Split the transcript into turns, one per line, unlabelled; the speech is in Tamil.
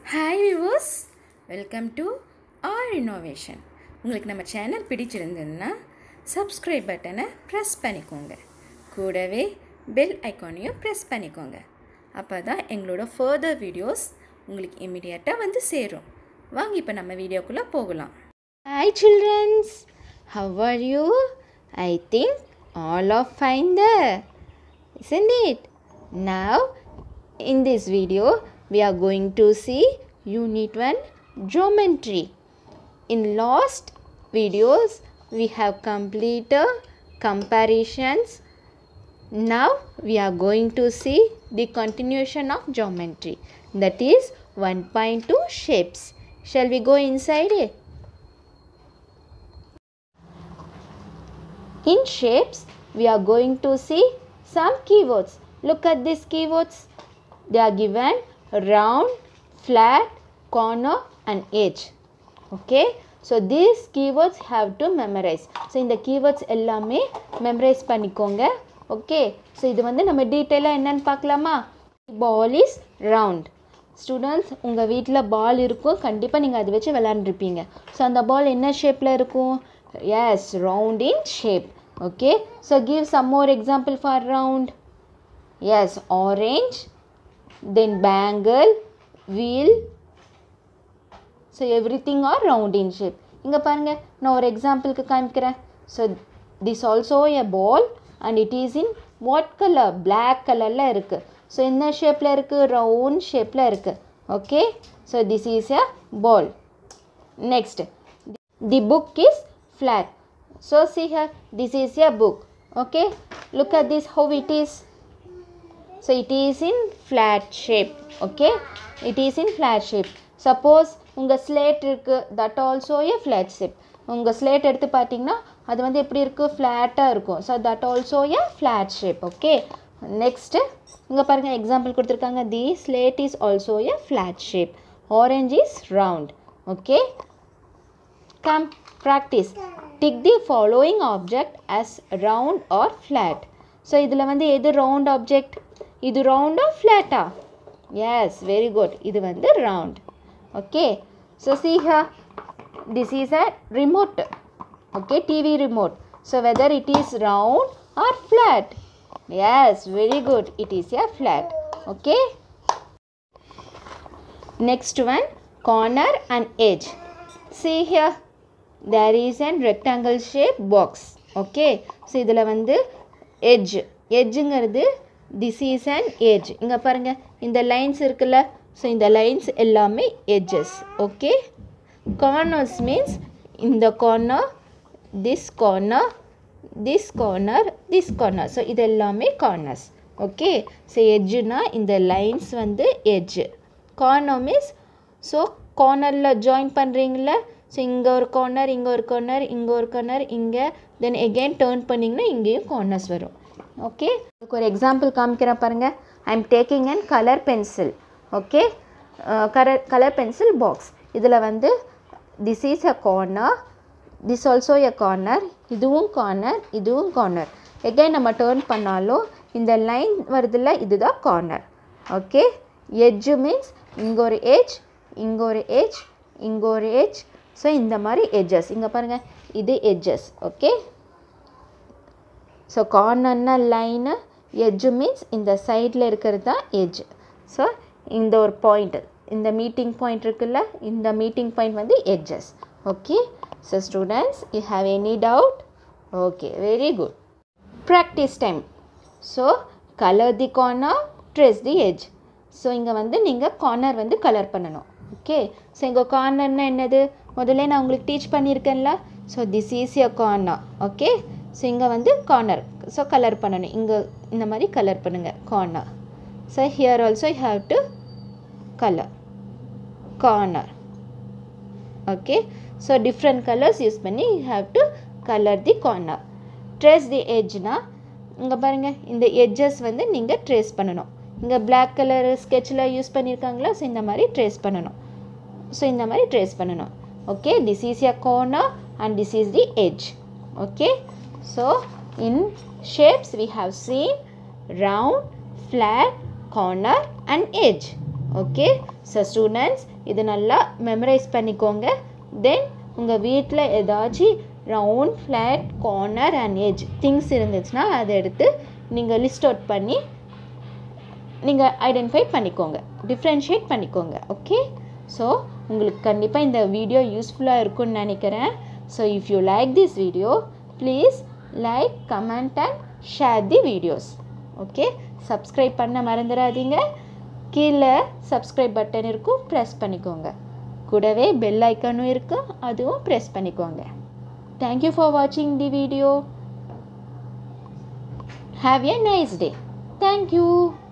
Hi viewers, welcome to R innovation. உங்களுக்கு நம்ம சேனல் பிடிச்சிருந்ததுன்னா சப்ஸ்கிரைப் பட்டனை ப்ரெஸ் பண்ணிக்கோங்க. கூடவே பெல் ஐக்கானையும் ப்ரெஸ் பண்ணிக்கோங்க. அப்போ தான் எங்களோட ஃபர்தர் வீடியோஸ் உங்களுக்கு இமிடியேட்டாக வந்து சேரும். வாங்க இப்போ நம்ம வீடியோக்குள்ளே போகலாம்.
Hi childrens, how are you? I think all are fine there, isn't it? Now in this video we are going to see unit 1 geometry. In last videos we have completed comparisons. Now we are going to see the continuation of geometry, that is 1.2 shapes. Shall we go inside it? In shapes, we are going to see some keywords. Look at these keywords. They are given round, flat, corner and edge. Okay. So these keywords have to memorize. So இந்த keywords எல்லாமே memorize பண்ணிக்கோங்க. Okay. So இது வந்து நம்ம டீட்டெயிலாக என்னன்னு பார்க்கலாமா? Ball is round. ஸ்டூடெண்ட்ஸ் உங்கள் வீட்டில் பால் இருக்கும், கண்டிப்பாக நீங்கள் அதை வச்சு விளையாண்டுருப்பீங்க. ஸோ அந்த பால் என்ன ஷேப்பில் இருக்கும்? Yes, round in shape. Okay, so give some more example for round. Yes, orange, then bangle, wheel. So everything are round in shape. இங்க பாருங்க, நான் ஒரு எக்ஸாம்பிளுக்கு காமிக்கிறேன். So this also a ball and it is in what color? Black colorல இருக்கு. So என்ன ஷேப்ல இருக்கு? Round ஷேப்ல இருக்கு. Okay, so this is a ball. Next, the book is flat. So see here, this is a book. Okay, look at this, how it is. So it is in flat shape. Okay, it is in flat shape. Suppose unga slate irukku, that also a flat shape. Unga slate eduthu pathina adu vandu eppadi irukku? Flat ah irukum. So that also a flat shape. Okay, next inga parunga example kuduthirukanga. The slate is also a flat shape. Orange is round. Okay, come practice. Tick the following object as round or flat. So idhula vandu edu round object? Idu round or flat ah? Yes, very good. Idu vandu round. Okay, so see here, this is a remote. Okay, TV remote. So whether it is round or flat? Yes, very good. It is a flat. Okay, next one, corner and edge. See here, there is an rectangle shape box. Okay, so idhula vandu edge ங்கிறது this is an edge. இங்க பாருங்க, இந்த lines இருக்குல்ல, so இந்த lines எல்லாமே edges. Okay, corners means இந்த corner, this corner, this corner, this corner. So இது எல்லாமே corners. Okay, so edge னா இந்த lines வந்து edge. Corner means so cornerல join பண்றீங்கல்ல, ஸோ இங்கே ஒரு கார்னர், இங்கே ஒரு கார்னர், இங்கே ஒரு கார்னர், இங்கே தென் எகெயின் டேர்ன் பண்ணிங்கன்னா இங்கேயும் கார்னர்ஸ் வரும். ஓகே, இதுக்கு ஒரு எக்ஸாம்பிள் காமிக்கிறேன் பாருங்கள். I am taking and colour pencil. Okay, colour pencil box. இதில் வந்து this is a corner, this also a corner, இதுவும் கார்னர், இதுவும் கார்னர். எகெயின் நம்ம டேர்ன் பண்ணாலும் இந்த லைன் வருதில்ல, இதுதான் கார்னர். ஓகே, எட்ஜு மீன்ஸ் இங்கே ஒரு எட்ஜ், இங்கே ஒரு எட்ஜ், இங்கே ஒரு எட்ஜ். ஸோ இந்த மாதிரி எட்ஜஸ் இங்கே பாருங்கள், இது எட்ஜஸ். ஓகே, ஸோ கார்னர்னா லைனு, எட்ஜு மீன்ஸ் இந்த சைடில் இருக்கிறது தான் எட்ஜ். ஸோ இந்த ஒரு பாயிண்ட், இந்த மீட்டிங் பாயிண்ட் இருக்குல்ல, இந்த மீட்டிங் பாயிண்ட் வந்து edges. Okay, so students, you have any doubt? Okay, very good. Practice time. So colour the corner, trace the edge. So இங்கே வந்து நீங்கள் கார்னர் வந்து கலர் பண்ணணும். ஓகே, ஸோ இங்கே கார்னர்னா என்னது? முதல்ல நான் உங்களுக்கு டீச் பண்ணியிருக்கேன்ல. So this is a corner. Okay, so இங்கே வந்து கார்னர், ஸோ கலர் பண்ணணும். இங்கே இந்த மாதிரி கலர் பண்ணுங்கள் corner. So here also you have to colour corner. Okay, so different colours use பண்ணி you have to colour the corner. Trace the எட்ஜ்னா இங்கே பாருங்கள், இந்த எட்ஜஸ் வந்து நீங்கள் ட்ரேஸ் பண்ணணும். இங்கே பிளாக் கலர் ஸ்கெட்சில் யூஸ் பண்ணியிருக்காங்களா, ஸோ இந்த மாதிரி ட்ரேஸ் பண்ணணும். ஸோ இந்த மாதிரி ட்ரேஸ் பண்ணணும். Okay, this is a corner and this is the edge. Okay, so in shapes we have seen round, flat, corner and edge. Okay. So students இது நல்லா மெமரைஸ் பண்ணிக்கோங்க. தென் உங்கள் வீட்டில் ஏதாச்சும் round, flat, corner and edge things இருந்துச்சுன்னா அதை எடுத்து நீங்கள் லிஸ்ட் அவுட் பண்ணி நீங்கள் ஐடென்டிஃபை பண்ணிக்கோங்க, டிஃப்ரென்ஷியேட் பண்ணிக்கோங்க. ஓகே. ஸோ உங்களுக்கு கண்டிப்பாக இந்த வீடியோ யூஸ்ஃபுல்லாக இருக்கும்னு நினைக்கிறேன். So if you like this video please like, comment and share the videos. Okay. Subscribe பண்ண மறந்துடாதீங்க. கீழே சப்ஸ்கிரைப் பட்டன் இருக்கும், ப்ரெஸ் பண்ணிக்கோங்க. கூடவே பெல் ஐக்கானும் இருக்குது, அதுவும் ப்ரெஸ் பண்ணிக்கோங்க. Thank you for watching the video. Have a nice day. Thank you.